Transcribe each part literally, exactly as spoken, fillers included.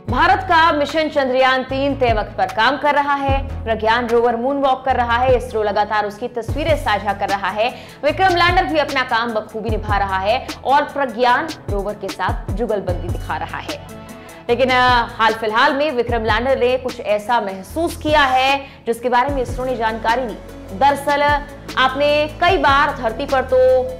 भारत का मिशन चंद्रयान तीन तय वक्त पर काम कर रहा है। प्रज्ञान रोवर मून वॉक कर रहा है। इसरो लगातार उसकी तस्वीरें साझा कर रहा है। विक्रम लैंडर भी अपना काम बखूबी निभा रहा है और प्रज्ञान रोवर के साथ जुगलबंदी दिखा रहा है। लेकिन हाल फिलहाल में विक्रम लैंडर ने कुछ ऐसा महसूस किया है जिसके बारे में इसरो ने जानकारी दी। दरअसल आपने कई बार धरती पर तो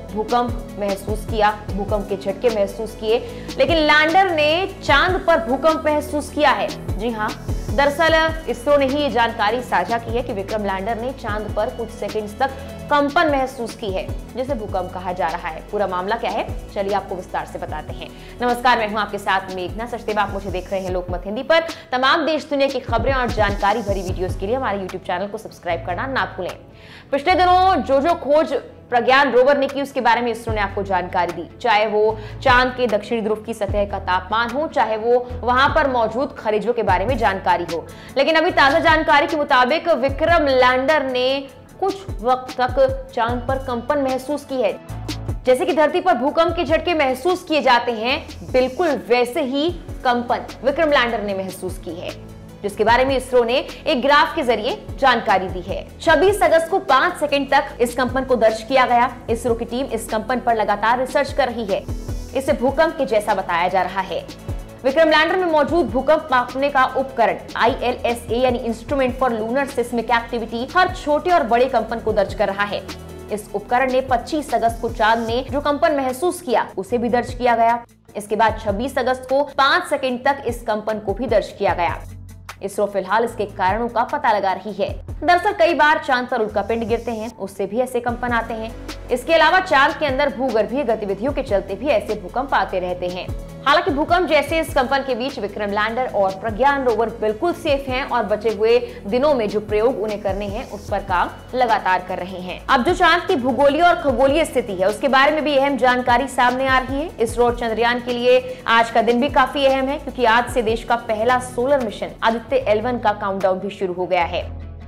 भूकंप महसूस किया, भूकंप के झटके महसूस किए, लेकिन लैंडर ने चांद पर भूकंप महसूस किया है। जी हाँ, दरअसल इसरो ने ही ये जानकारी साझा की है कि विक्रम लैंडर ने चांद पर कुछ सेकंड्स तक कंपन महसूस की है, जिसे भूकंप कहा जा रहा है। पूरा मामला क्या है, चलिए आपको विस्तार से बताते हैं। नमस्कार, मैं हूं आपके साथ मेघना सचदेवा। आप मुझे देख रहे हैं लोकमत हिंदी पर। तमाम देश दुनिया की खबरें और जानकारी भरी वीडियोस के लिए हमारे यूट्यूब चैनल को सब्सक्राइब करना ना भूलें। पिछले दिनों जो जो खोज प्रज्ञान रोवर ने की उसके बारे में इसरो ने आपको जानकारी दी, चाहे वो चांद के दक्षिणी ध्रुव की सतह का तापमान हो, चाहे वो वहां पर मौजूद खनिजों के बारे में जानकारी हो। लेकिन अभी ताजा जानकारी के मुताबिक विक्रम लैंडर ने कुछ वक्त तक चांद पर कंपन महसूस की है। जैसे कि धरती पर भूकंप के झटके महसूस किए जाते हैं, बिल्कुल वैसे ही कंपन विक्रम लैंडर ने महसूस की है, जिसके बारे में इसरो ने एक ग्राफ के जरिए जानकारी दी है। छब्बीस अगस्त को पांच सेकंड तक इस कंपन को दर्ज किया गया। इसरो की टीम इस कंपन पर लगातार रिसर्च कर रही है। इसे भूकंप के जैसा बताया जा रहा है। विक्रम लैंडर में मौजूद भूकंप मापने का उपकरण आई एल एस ए यानी instrument for lunar seismic activity हर छोटे और बड़े कंपन को दर्ज कर रहा है। इस उपकरण ने पच्चीस अगस्त को चांद ने जो कंपन महसूस किया उसे भी दर्ज किया गया। इसके बाद छब्बीस अगस्त को पांच सेकंड तक इस कंपन को भी दर्ज किया गया। इसरो फिलहाल इसके कारणों का पता लगा रही है। दरअसल कई बार चांद पर उल्कापिंड गिरते हैं, उससे भी ऐसे कंपन आते हैं। इसके अलावा चांद के अंदर भूगर्भीय गतिविधियों के चलते भी ऐसे भूकंप आते रहते हैं। हालांकि भूकंप जैसे इस कंपन के बीच विक्रम लैंडर और प्रज्ञान रोवर बिल्कुल सेफ हैं और बचे हुए दिनों में जो प्रयोग उन्हें करने हैं उस पर काम लगातार कर रहे हैं। अब जो चांद की भूगोलीय और खगोलीय स्थिति है उसके बारे में भी अहम जानकारी सामने आ रही है। इसरो और चंद्रयान के लिए आज का दिन भी काफी अहम है, क्योंकि आज से देश का पहला solar mission Aditya L one का काउंटडाउन भी शुरू हो गया है।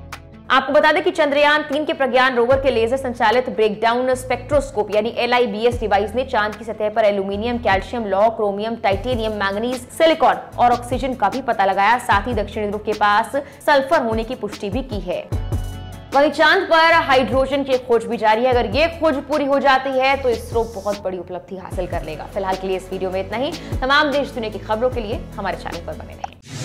आपको बता दें कि चंद्रयान तीन के प्रज्ञान रोवर के लेजर संचालित ब्रेकडाउन स्पेक्ट्रोस्कोप यानी L I B S device ने चांद की सतह पर एल्यूमिनियम, कैल्शियम, लौह, क्रोमियम, टाइटेनियम, मैंगनीज, सिलिकॉन और ऑक्सीजन का भी पता लगाया। साथ ही दक्षिणी ध्रुव के पास सल्फर होने की पुष्टि भी की है। वहीं चांद पर हाइड्रोजन की खोज भी जारी है। अगर ये खोज पूरी हो जाती है तो इसरो बहुत बड़ी उपलब्धि हासिल कर लेगा। फिलहाल के लिए इस वीडियो में इतना ही। तमाम देश दुनिया की खबरों के लिए हमारे चैनल पर बने रहें।